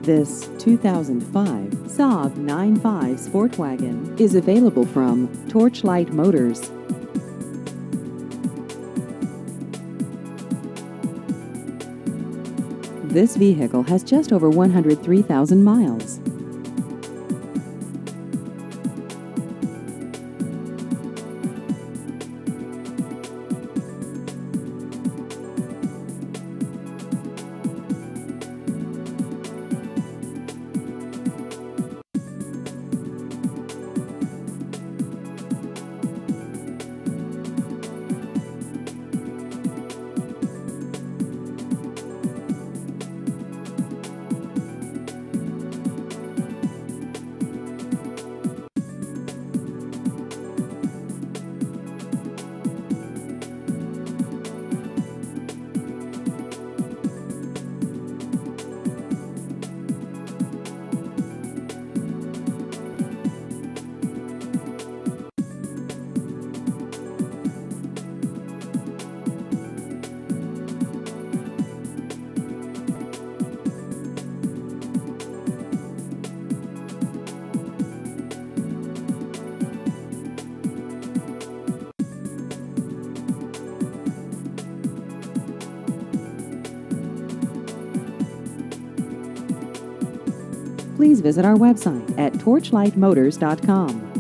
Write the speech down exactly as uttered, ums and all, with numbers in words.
This two thousand five Saab nine five SportWagon is available from Torchlight Motors. This vehicle has just over one hundred three thousand miles. Please visit our website at torchlight motors dot com.